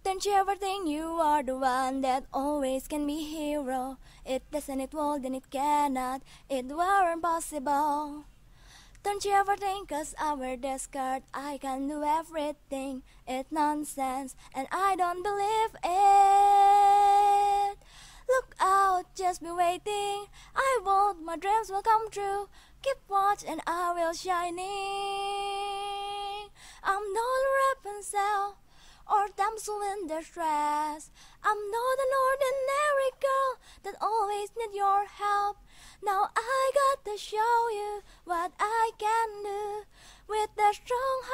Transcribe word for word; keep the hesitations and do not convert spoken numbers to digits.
Don't you ever think you are the one that always can be hero? It doesn't, it won't, and it cannot, it weren't possible. Don't you ever think, cause I wear this skirt, I can do everything. It's nonsense, and I don't believe it. Look out, just be waiting. I won't, my dreams will come true. Keep watch and I will shining. I'm not a Rapunzel or damsel in distress. I'm not an ordinary girl that always need your help. Now I got to show you what I can do. With the strong